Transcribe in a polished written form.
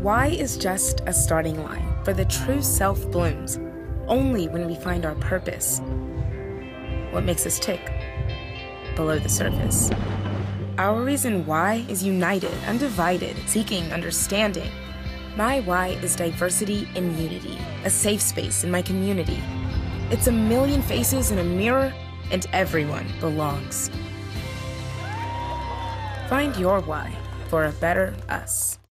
Why is just a starting line, for the true self blooms only when we find our purpose. What makes us tick below the surface. Our reason why is united, undivided, seeking understanding. My why is diversity in unity, a safe space in my community. It's a million faces in a mirror, and everyone belongs. Find your why for a better us.